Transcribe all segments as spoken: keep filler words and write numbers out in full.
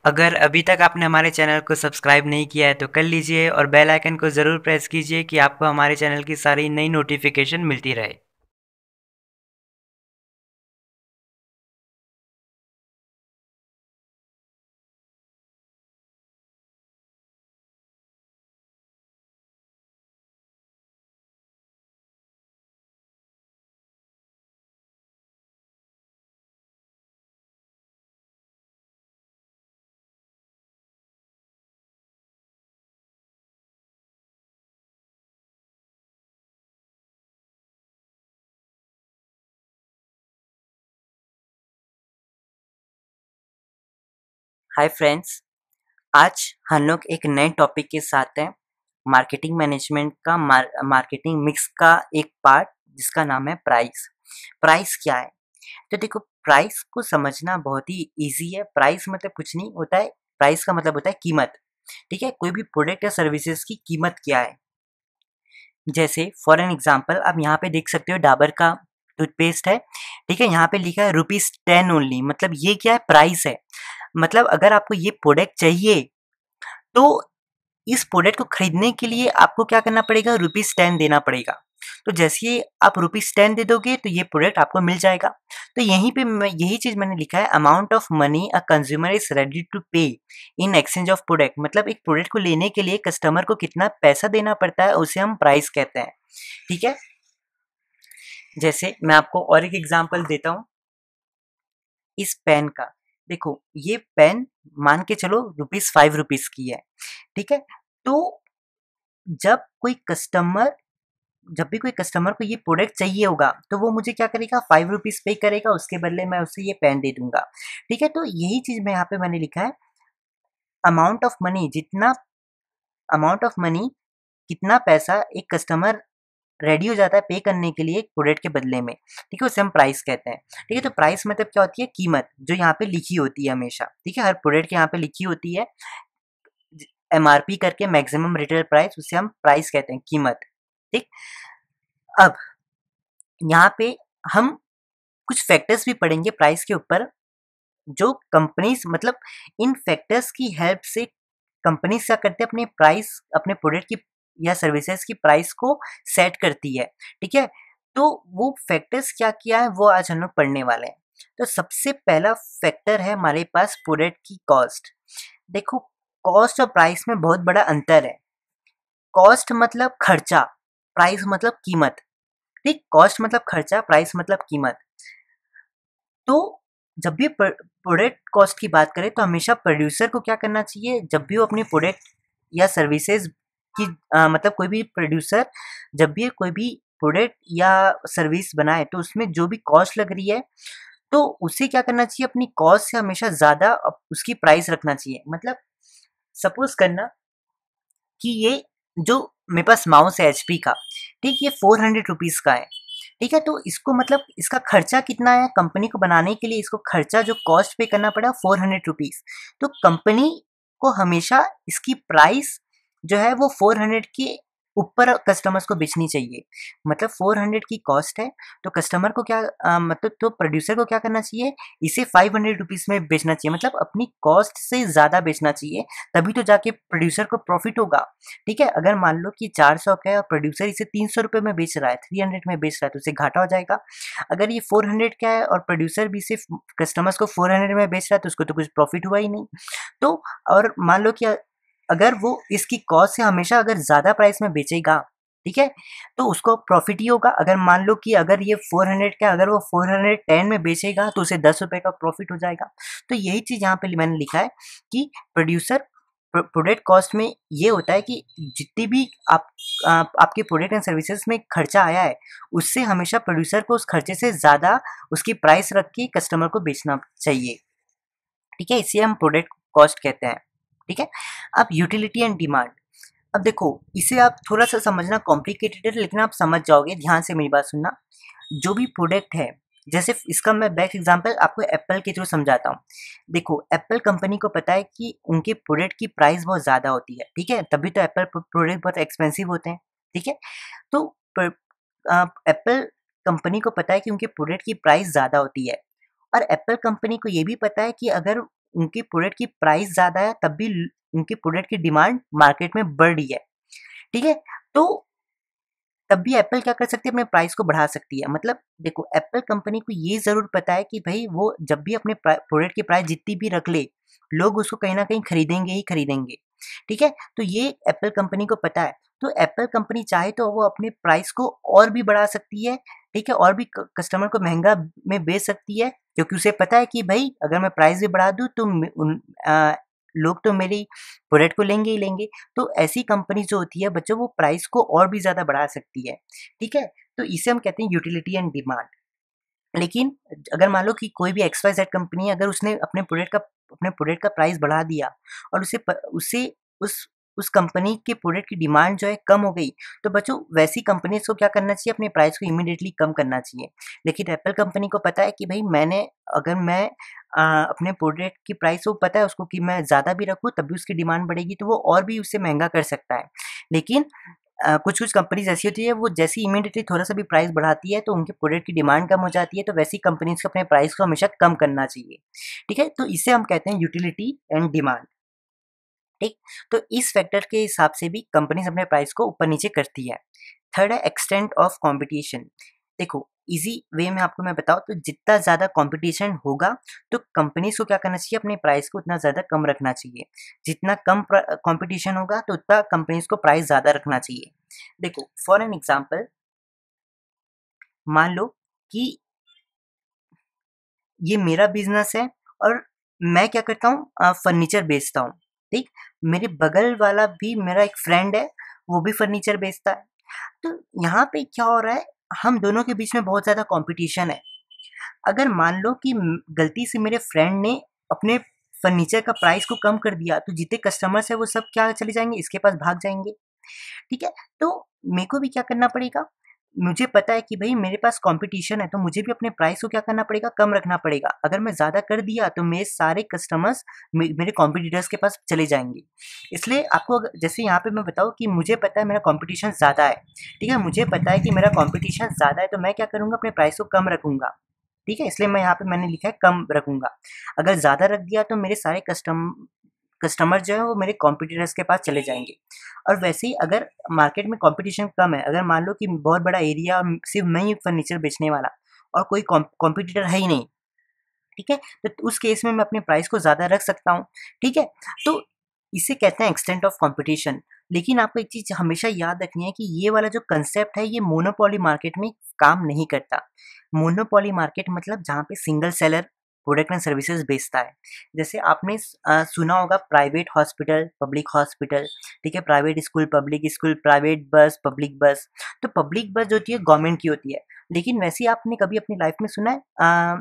अगर अभी तक आपने हमारे चैनल को सब्सक्राइब नहीं किया है तो कर लीजिए और बेल आइकन को ज़रूर प्रेस कीजिए कि आपको हमारे चैनल की सारी नई नोटिफिकेशन मिलती रहे। हाय फ्रेंड्स, आज हम लोग एक नए टॉपिक के साथ हैं। मार्केटिंग मैनेजमेंट का मार, मार्केटिंग मिक्स का एक पार्ट जिसका नाम है प्राइस। प्राइस क्या है? तो देखो, प्राइस को समझना बहुत ही इजी है। प्राइस मतलब कुछ नहीं होता है, प्राइस का मतलब होता है कीमत। ठीक है, कोई भी प्रोडक्ट या सर्विसेज की कीमत क्या है। जैसे फॉर एन एग्जाम्पल आप यहाँ पे देख सकते हो डाबर का टूथपेस्ट है। ठीक है, यहाँ पे लिखा है रुपीज टेन ओनली, मतलब ये क्या है, प्राइस है। मतलब अगर आपको ये प्रोडक्ट चाहिए तो इस प्रोडक्ट को खरीदने के लिए आपको क्या करना पड़ेगा, रुपीज टेन देना पड़ेगा। तो जैसे ही आप रुपीज टेन दे दोगे तो ये प्रोडक्ट आपको मिल जाएगा। तो यहीं पे मैं यही चीज मैंने लिखा है, amount of money a consumer is ready to pay in exchange of product. मतलब एक प्रोडक्ट को लेने के लिए कस्टमर को कितना पैसा देना पड़ता है उसे हम प्राइस कहते हैं। ठीक है, जैसे मैं आपको और एक एग्जांपल देता हूँ इस पेन का। देखो, ये पेन मान के चलो रुपीज फाइव रुपीज की है। ठीक है, तो जब कोई कस्टमर जब भी कोई कस्टमर को ये प्रोडक्ट चाहिए होगा तो वो मुझे क्या करेगा, फाइव रुपीज पे करेगा, उसके बदले मैं उसे ये पेन दे दूंगा। ठीक है, तो यही चीज मैं यहाँ पे मैंने लिखा है, अमाउंट ऑफ मनी जितना अमाउंट ऑफ मनी कितना पैसा एक कस्टमर रेडी हो जाता है पे करने के लिए एक प्रोडक्ट के बदले में। ठीक है, उसे हम प्राइस कहते हैं। ठीक है, तो प्राइस मतलब क्या होती है, कीमत जो यहाँ पे लिखी होती है हमेशा। ठीक है, हर प्रोडक्ट के यहाँ पे लिखी होती है एमआरपी करके, मैक्सिमम रिटेल प्राइस, उसे हम प्राइस कहते हैं, कीमत। ठीक, अब यहाँ पे हम कुछ फैक्टर्स भी पढ़ेंगे प्राइस के ऊपर, जो कंपनीज मतलब इन फैक्टर्स की हेल्प से कंपनीज क्या करते हैं, अपने प्राइस, अपने प्रोडक्ट की या सर्विसेज की प्राइस को सेट करती है। ठीक है, तो वो फैक्टर्स क्या किया है वो आज हम लोग पढ़ने वाले हैं। तो सबसे पहला फैक्टर है हमारे पास प्रोडक्ट की कॉस्ट। देखो, कॉस्ट और प्राइस में बहुत बड़ा अंतर है। कॉस्ट मतलब खर्चा, प्राइस मतलब कीमत। ठीक, कॉस्ट मतलब खर्चा, प्राइस मतलब कीमत। तो जब भी प्रोडक्ट कॉस्ट की बात करें तो हमेशा प्रोड्यूसर को क्या करना चाहिए, जब भी वो अपनी प्रोडक्ट या सर्विसेज की आ, मतलब कोई भी प्रोड्यूसर जब भी कोई भी प्रोडक्ट या सर्विस बनाए तो उसमें जो भी कॉस्ट लग रही है तो उसे क्या करना चाहिए, अपनी कॉस्ट से हमेशा ज़्यादा उसकी प्राइस रखना चाहिए। मतलब सपोज करना कि ये जो मेरे पास माउस है एचपी का, ठीक, ये फोर हंड्रेड रुपीज़ का है। ठीक है, तो इसको मतलब इसका खर्चा कितना है, कंपनी को बनाने के लिए इसको खर्चा जो कॉस्ट पे करना पड़ा फोर हंड्रेड रुपीज़। तो कंपनी को हमेशा इसकी प्राइस जो है वो फोर हंड्रेड के ऊपर कस्टमर्स को बेचनी चाहिए। मतलब फोर हंड्रेड की कॉस्ट है तो कस्टमर को क्या अ, मतलब तो प्रोड्यूसर को क्या करना चाहिए, इसे फाइव हंड्रेड रुपीज़ में बेचना चाहिए। मतलब अपनी कॉस्ट से ज़्यादा बेचना चाहिए, तभी तो जाके प्रोड्यूसर को प्रॉफिट होगा। ठीक है, अगर मान लो कि चार सौ का है और प्रोड्यूसर इसे तीन सौ रुपये में बेच रहा है, थ्री हंड्रेड में बेच रहा है, तो उसे घाटा हो जाएगा। अगर ये फोर हंड्रेड का है और प्रोड्यूसर भी सिर्फ कस्टमर्स को फोर हंड्रेड में बेच रहा है तो उसको तो कुछ प्रॉफिट हुआ ही नहीं। तो और मान लो कि अगर वो इसकी कॉस्ट से हमेशा अगर ज़्यादा प्राइस में बेचेगा, ठीक है, तो उसको प्रॉफिट ही होगा। अगर मान लो कि अगर ये फोर हंड्रेड का अगर वो फोर हंड्रेड टेन में बेचेगा तो उसे दस रुपये का प्रॉफिट हो जाएगा। तो यही चीज़ यहाँ पे मैंने लिखा है कि प्रोड्यूसर प्रोडक्ट कॉस्ट में ये होता है कि जितनी भी आप, आप आपके प्रोडक्ट एंड सर्विसेज में खर्चा आया है उससे हमेशा प्रोड्यूसर को उस खर्चे से ज़्यादा उसकी प्राइस रख के कस्टमर को बेचना चाहिए। ठीक है, इसे हम प्रोडक्ट कॉस्ट कहते हैं। ठीक है, अब यूटिलिटी एंड डिमांड। अब देखो, इसे आप थोड़ा सा समझना कॉम्प्लिकेटेड है लेकिन आप समझ जाओगे, ध्यान से मेरी बात सुनना। जो भी प्रोडक्ट है, जैसे इसका मैं बेस्ट एग्जांपल आपको एप्पल के थ्रू समझाता हूँ। देखो, एप्पल कंपनी को पता है कि उनके प्रोडक्ट की प्राइस बहुत ज़्यादा होती है। ठीक है, तभी तो एप्पल प्रोडक्ट बहुत एक्सपेंसिव होते हैं। ठीक है, तो एप्पल कंपनी को पता है कि उनके प्रोडक्ट की प्राइस ज़्यादा होती है और एप्पल कंपनी को ये भी पता है कि अगर उनके प्रोडक्ट की प्राइस ज़्यादा है तब भी उनके प्रोडक्ट की डिमांड मार्केट में बढ़ रही है, ठीक है? तो तब भी एप्पल क्या कर सकती है, अपने प्राइस को बढ़ा सकती है। मतलब देखो, एप्पल कंपनी को ये ज़रूर पता है कि भई वो जब भी अपने प्रा प्रोडक्ट की प्राइस जितनी भी रख ले, लोग उसको कहीं न कहीं खरीदेंगे ही खरीदेंगे, ठीक है? तो ये एप्पल कंपनी को पता है। तो एप्पल कंपनी चाहे तो वो अपने प्राइस को और भी बढ़ा सकती है, ठीक है? और भी क कस्टमर को महँगा में बेच सकती है, क्योंकि उसे पता है कि भई अगर मैं प्राइस भी बढ़ा दूँ तो म उन अ, लोग तो मेरी प्रोडक्ट को लेंगे ही लेंगे। तो ऐसी कंपनी जो होती है बच्चों, वो प्राइस को और भी ज़्यादा बढ़ा सकती है, ठीक है? तो इसे हम कहते हैं यूटिलिटी एंड डिमांड। लेकिन अगर मान लो कि कोई भी एक्स वाई ज़ेड कंपनी है, अगर उसने अपने प्रोडक्ट का अपने प्रोडक्ट का प्राइस बढ़ा दिया और उसे प उसे उस उस कंपनी के प्रोडक्ट की डिमांड जो है कम हो गई, तो बच्चों वैसी कंपनीज़ को क्या करना चाहिए, अपने प्राइस को इमीडिएटली कम करना चाहिए। लेकिन एप्पल कंपनी को पता है कि भई मैंने अगर मैं अ, अपने प्रोडक्ट की प्राइस को पता है उसको कि मैं ज़्यादा भी रखूँ तब भी उसकी डिमांड बढ़ेगी, तो वो और भी उससे महँगा कर सकता है। लेकिन अ, कुछ-कुछ कंपनीज़ ऐसी होती है, वो जैसे ही इमीडिएटली थोड़ा-सा भी प्राइस बढ़ाती है, तो उनके प्रोडक्ट की डिमांड कम हो जाती है, तो वैसी कंपनीज़ को अपने प्राइस को हमेशा कम करना चाहिए, ठीक है? तो इसे हम कहते हैं यूटिलिटी एंड डिमांड, ठीक? तो इस फैक्टर के हिसाब से भी कंपनीज़ अपने प्राइस को ऊपर-नीचे करती है। थर्ड है एक्सटेंट ऑफ कॉम्पिटिशन। देखो, ईज़ी वे में आपको मैं बताऊँ तो जितना ज़्यादा कॉम्पिटिशन होगा, तो कंपनीज़ को क्या करना चाहिए, अपने प्राइस को उतना ज़्यादा कम रखना चाहिए। जितना कम प्र कॉम्पिटिशन होगा, तो उतना कंपनीज़ को प्राइस ज़्यादा रखना चाहिए। देखो, फॉर एन एग्ज़ाम्पल, मान लो कि ये मेरा बिज़नेस है और मैं क्या करता हूँ, अ, फर्नीचर बेचता हूँ, ठीक? मेरे बगल वाला भी मेरा एक फ्रेंड है, वो भी फर्नीचर बेचता है। तो यहाँ पे क्या हो रहा है, हम दोनों के बीच में बहुत ज़्यादा कॉम्पिटिशन है। अगर मान लो कि म गलती से मेरे फ्रेंड ने अपने फर्नीचर का प्राइस को कम कर दिया, तो जितने कस्टमर्स हैं वो सब क्या चले जाएँगे, इसके पास भाग जाएँगे, ठीक है? तो मेरे को भी क्या करना पड़ेगा, मुझे पता है कि भई मेरे पास कॉम्पिटिशन है, तो मुझे भी अपने प्राइस को क्या करना पड़ेगा, कम रखना पड़ेगा। अगर मैं ज़्यादा कर दिया तो मेरे सारे कस्टमर्स मे मेरे कॉम्पिटिटर्स के पास चले जाएँगे। इसलिए आपको अग जैसे यहाँ पे मैं बताऊँ कि मुझे पता है मेरा कॉम्पिटिशन ज़्यादा है, ठीक है? मुझे पता है कि मेरा कॉम्पिटिशन ज़्यादा है, तो मैं क्या करूँगा, अपने प्राइस को कम रखूँगा, ठीक है? इसलिए मैं यहाँ पे मैंने लिखा है कम रखूँगा। अगर ज़्यादा रख दिया तो मेरे सारे कस्टम कस्टमर जो है वो मेरे कॉम्पिटिटर्स के पास चले जाएँगे। और वैसे ही अगर मार्केट में कॉम्पिटिशन कम है, अगर मान लो कि बहुत बड़ा एरिया और सिर्फ़ मैं ही फर्नीचर बेचने वाला और कोई कॉम कॉम्पिटिटर है ही नहीं, ठीक है? तो उस केस में मैं अपने प्राइस को ज़्यादा रख सकता हूँ, ठीक है? तो इसे कहते हैं एक्सटेंट ऑफ कॉम्पिटिशन। लेकिन आपको एक चीज़ हमेशा याद रखनी है कि ये वाला जो कांसेप्ट है, ये मोनोपोली मार्केट में काम नहीं करता। मोनोपोली मार्केट मतलब जहाँ पे single seller product and services बेचता है। जैसे आपने स अ, सुना होगा प्राइवेट हॉस्पिटल, पब्लिक हॉस्पिटल, ठीक है? Private school, public school, private bus, public bus. तो पब्लिक बस जो होती है गवर्नमेंट की होती है। लेकिन वैसे ही आपने कभी अपनी लाइफ में सुना है अ,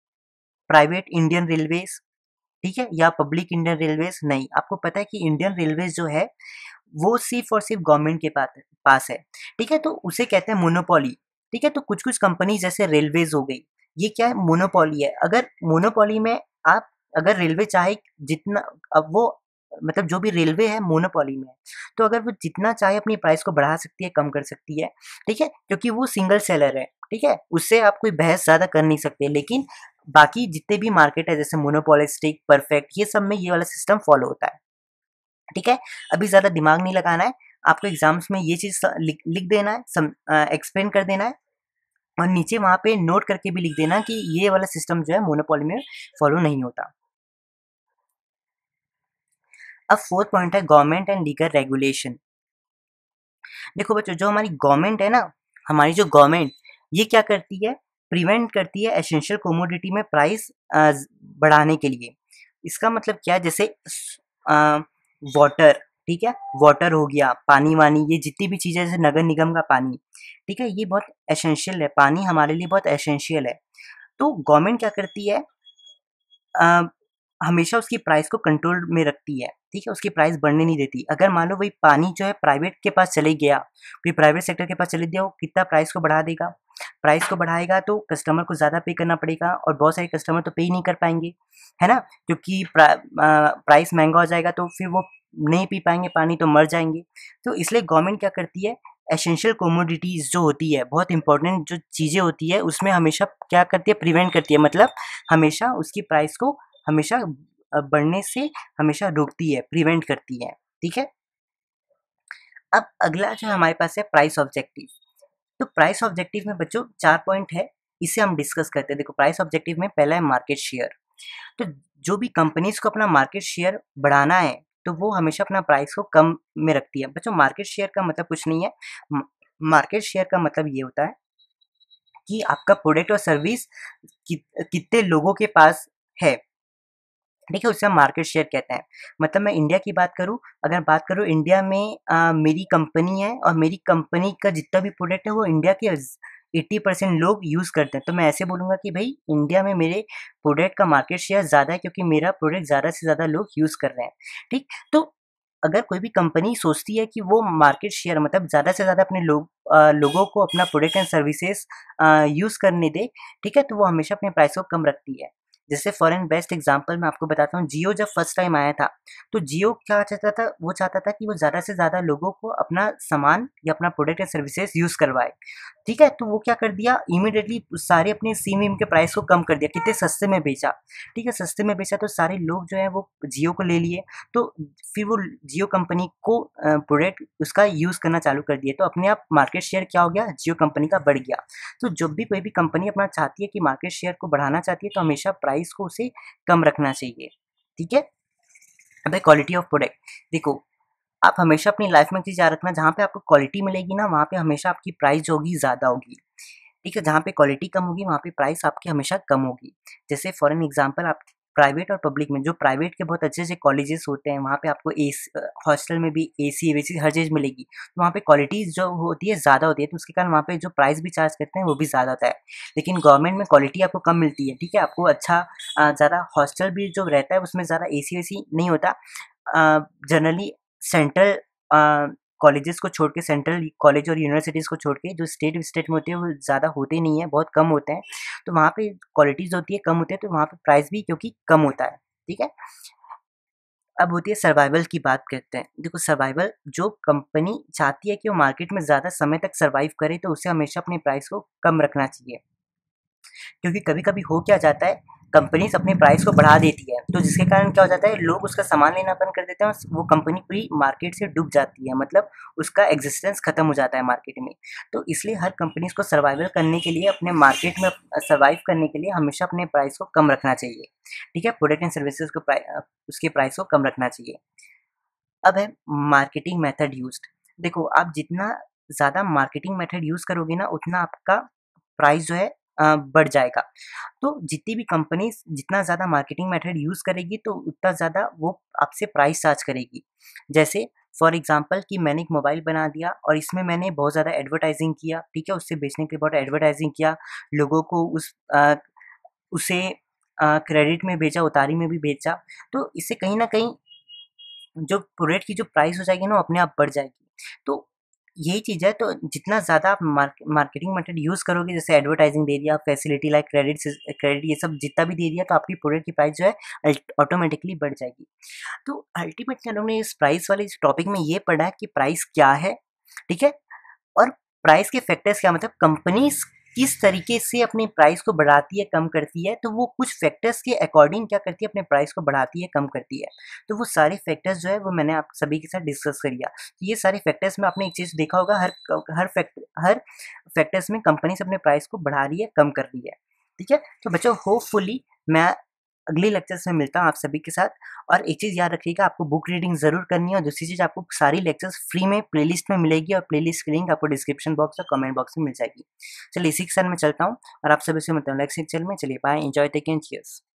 प्राइवेट इंडियन रेलवेज़, ठीक है? या पब्लिक इंडियन रेलवेज़? नहीं, आपको पता है कि इंडियन रेलवेज़ जो है, वो सिर्फ़ और सिर्फ़ गवर्नमेंट के पात पास है, ठीक है? तो उसे कहते हैं मोनोपोली, ठीक है? तो कुछ-कुछ कंपनी जैसे रेलवेज़ हो गई, ये क्या है, मोनोपोली है। अगर मोनोपोली में आप अगर रेलवे चाहे जितना, अब वो मतलब जो भी रेलवे है मोनोपोली में है, तो अगर वो जितना चाहे अपनी प्राइस को बढ़ा सकती है, कम कर सकती है, ठीक है? क्योंकि वो सिंगल सेलर है, ठीक है? उससे आप कोई बहस ज़्यादा कर नहीं सकते। लेकिन बाकी जितने भी मार्केट है जैसे मोनोपोलिस्टिक, परफेक्ट, ये सब में ये वाला सिस्टम फ़ॉलो होता है, ठीक है? अभी ज़्यादा दिमाग नहीं लगाना है, आपको एग्ज़ाम्स में ये चीज़ स लिख लिख देना है, सम अ, एक्सप्लेन कर देना है और नीचे वहाँ पे नोट करके भी लिख देना कि ये वाला सिस्टम जो है मोनोपोली में फ़ॉलो नहीं होता। अब फोर्थ पॉइंट है गवर्नमेंट एंड लीगल रेगुलेशन। देखो बच्चों, जो हमारी गवर्नमेंट है ना, हमारी जो गवर्नमेंट, ये क्या करती है, प्रिवेंट करती है एसेंशियल कमोडिटी में प्राइस अ, बढ़ाने के लिए। इसका मतलब क्या है, जैसे अ, वाटर, ठीक है? वाटर हो गया, पानी-वानी, ये जितनी भी चीज़ें जैसे नगर निगम का पानी, ठीक है? ये बहुत एसेंशियल है, पानी हमारे लिए बहुत एसेंशियल है। तो गवर्नमेंट क्या करती है, अ, हमेशा उसकी प्राइस को कंट्रोल में रखती है, ठीक है? उसकी प्राइस बढ़ने नहीं देती। अगर मान लो वही पानी जो है प्राइवेट के पास चले गया, कोई प्राइवेट सेक्टर के पास चले गया, वो कितना प्राइस को बढ़ा देगा? प्राइस को बढ़ाएगा तो कस्टमर को ज़्यादा पे करना पड़ेगा और बहुत सारे कस्टमर तो पे ही नहीं कर पाएँगे, है ना? क्योंकि प्रा अ, प्राइस महँगा हो जाएगा तो फिर वो नहीं पी पाएँगे पानी, तो मर जाएँगे। तो इसलिए गवर्नमेंट क्या करती है, एसेंशियल कमोडिटीज़ जो होती है, बहुत इम्पोर्टेंट जो चीज़ें होती है, उसमें हमेशा क्या करती है, प्रिवेंट करती है। मतलब हमेशा उसकी प्राइस को हमेशा बढ़ने से हमेशा रोकती है, प्रिवेंट करती है, ठीक है। अब अगला जो हमारे पास है प्राइस ऑब्जेक्टिव। तो प्राइस ऑब्जेक्टिव में बच्चों चार पॉइंट है, इसे हम डिस्कस करते हैं। देखो प्राइस ऑब्जेक्टिव में पहला है मार्केट शेयर। तो जो भी कंपनीज को अपना मार्केट शेयर बढ़ाना है तो वो हमेशा अपना प्राइस को कम में रखती है। बच्चों मार्केट शेयर का मतलब कुछ नहीं है, मार्केट शेयर का मतलब ये होता है कि आपका प्रोडक्ट और सर्विस कि, कितने लोगों के पास है, ठीक है, उसे हम मार्केट शेयर कहते हैं। मतलब मैं इंडिया की बात करूं, अगर बात करूं इंडिया में आ, मेरी कंपनी है और मेरी कंपनी का जितना भी प्रोडक्ट है वो इंडिया के अस्सी परसेंट लोग यूज़ करते हैं, तो मैं ऐसे बोलूँगा कि भाई इंडिया में मेरे प्रोडक्ट का मार्केट शेयर ज़्यादा है क्योंकि मेरा प्रोडक्ट ज़्यादा से ज़्यादा लोग यूज़ कर रहे हैं, ठीक। तो अगर कोई भी कंपनी सोचती है कि वो मार्केट शेयर मतलब ज़्यादा से ज़्यादा अपने लोग अ, लोगों को अपना प्रोडक्ट एंड सर्विसेज अ, यूज़ करने दे, ठीक है, तो वो हमेशा अपने प्राइस को कम रखती है। जैसे फॉर एन बेस्ट एग्जांपल मैं आपको बताता हूँ, जियो जब फर्स्ट टाइम आया था, तो जियो क्या चाहता था, वो चाहता था कि वो ज़्यादा से ज़्यादा लोगों को अपना सामान या अपना प्रोडक्ट या सर्विसेज यूज़ करवाए, ठीक है। तो वो क्या कर दिया, इमीडिएटली सारे अपने सिम विम के प्राइस को कम कर दिया, कितने सस्ते में बेचा, ठीक है, सस्ते में बेचा तो सारे लोग जो है वो जियो को ले लिए, तो फिर वो जियो कंपनी को प्रोडक्ट उसका यूज़ करना चालू कर दिए, तो अपने आप मार्केट शेयर क्या हो गया, जियो कंपनी का बढ़ गया। तो जब भी कोई भी कंपनी अपना चाहती है कि मार्केट शेयर को बढ़ाना चाहती है तो हमेशा प्राइस को उसे कम रखना चाहिए, ठीक है। अब है क्वालिटी ऑफ प्रोडक्ट। देखो आप हमेशा अपनी लाइफ में चीज़ याद रखना, जहाँ पे आपको क्वालिटी मिलेगी ना वहाँ पे हमेशा आपकी प्राइस जो होगी ज़्यादा होगी, ठीक है। जहाँ पे क्वालिटी कम होगी वहाँ पे प्राइस आपकी हमेशा कम होगी। जैसे फॉर एन एग्जांपल आप प्राइवेट और पब्लिक में, जो प्राइवेट के बहुत अच्छे-अच्छे कॉलेजेस होते हैं वहाँ पे आपको एस अ, हॉस्टल में भी एसी वेसी हर चीज़ मिलेगी। तो वहाँ पे क्वालिटी जो होती है ज़्यादा होती है, तो उसके कारण वहाँ पे जो प्राइस भी चार्ज करते हैं वो भी ज़्यादा होता है। लेकिन गवर्नमेंट में क्वालिटी आपको कम मिलती है, ठीक है। आपको अच्छा अ, ज़्यादा हॉस्टल भी जो रहता है उसमें ज़्यादा एसी वेसी नहीं होता। अ, जनरली सेंट्रल अ, कॉलेजेस को छोड़ के, सेंट्रल कॉलेज और यूनिवर्सिटीज़ को छोड़ के जो स्टेट स्टेट में होते हैं वो ज़्यादा होते नहीं है, बहुत कम होते हैं। तो वहाँ पे क्वालिटीज़ होती है कम होती है, तो वहाँ पे प्राइस भी क्योंकि कम होता है, ठीक है। अब होती है सर्वाइवल की बात करते हैं। देखो सर्वाइवल, जो कंपनी चाहती है कि वो मार्केट में ज़्यादा समय तक सर्वाइव करे तो उसे हमेशा अपने प्राइस को कम रखना चाहिए। क्योंकि कभी-कभी हो क्या जाता है, कंपनीज़ अपने प्राइस को बढ़ा देती है, तो जिसके कारण क्या हो जाता है, लोग उसका सामान लेना बंद कर देते हैं और वो कंपनी पूरी मार्केट से डूब जाती है, मतलब उसका एक्जिस्टेंस खत्म हो जाता है मार्केट में। तो इसलिए हर कंपनीज़ को सर्वाइवल करने के लिए, अपने मार्केट में सर्वाइव करने के लिए हमेशा अपने प्राइस को कम रखना चाहिए, ठीक है? प्रोडक्ट एंड सर्विसेज़ को प्राइ अ, उसके प्राइस को कम रखना चाहिए। अब है मार्केटिंग मेथड यूज़्ड। देखो आप जितना ज़्यादा मार्केटिंग मेथड यूज़ करोगे ना, उतना आपका प्राइस जो है अ, बढ़ जाएगा। तो जितनी भी कंपनीज़ जितना ज़्यादा मार्केटिंग मेथड यूज़ करेगी तो उतना ज़्यादा वो आपसे प्राइस चार्ज करेगी। जैसे फॉर एग्ज़ाम्पल कि मैंने एक मोबाइल बना दिया और इसमें मैंने बहुत ज़्यादा एडवर्टाइज़िंग किया, ठीक है? उससे बेचने के लिए बहुत एडवर्टाइज़िंग किया, लोगों को उस अ, उसे अ, क्रेडिट में भेजा, उतारी में भी बेचा, तो इससे कहीं न कहीं जो प्रोडक्ट की जो प्राइस हो जाएगी ना, वो अपने आप बढ़ जाएगी। तो यही चीज़ है, तो जितना ज़्यादा आप मार्क मार्केटिंग मेथड यूज़ करोगे, जैसे एडवर्टाइज़िंग दे दिया, फैसिलिटी लाइक क्रेडिट सिस क्रेडिट ये सब जितना भी दे दिया, तो आपकी प्रोडक्ट की प्राइस जो है अल्ट ऑटोमैटिकली बढ़ जाएगी। तो अल्टीमेटली हम लोग ने इस प्राइस वाले इस टॉपिक में ये पढ़ा है कि प्राइस क्या है, ठीक है? और प्राइस के फैक्टर्स क्या, मतलब कंपनीज़ किस तरीके से अपने प्राइस को बढ़ाती है, कम करती है, तो वो कुछ फैक्टर्स के अकॉर्डिंग क्या करती है, अपने प्राइस को बढ़ाती है, कम करती है। तो वो सारे फैक्टर्स जो है वो मैंने आप सभी के साथ डिस्कस कर लिया। ये सारे फैक्टर्स में आपने एक चीज़ देखा होगा, हर क हर फैक्ट हर फैक्टर्स में कंपनीज़ अपने प्राइस को बढ़ा रही है, कम कर रही है। ठीक है? तो बच्चों होपफुली मैं अगले लेक्चर्स में मिलता हूँ आप सभी के साथ, और एक चीज़ याद रखिएगा, आपको बुक रीडिंग ज़रूर करनी है, और दूसरी चीज़ आपको सारी लेक्चर्स फ्री में प्लेलिस्ट में मिलेगी, और प्लेलिस्ट की लिंक आपको डिस्क्रिप्शन बॉक्स और कमेंट बॉक्स में मिल जाएगी। चलिए इसी के साथ मैं चलता हूँ और आप सभी से मिलता हूँ नेक्स्ट लेक्चर में। चलिए bye, enjoy, take care, cheers.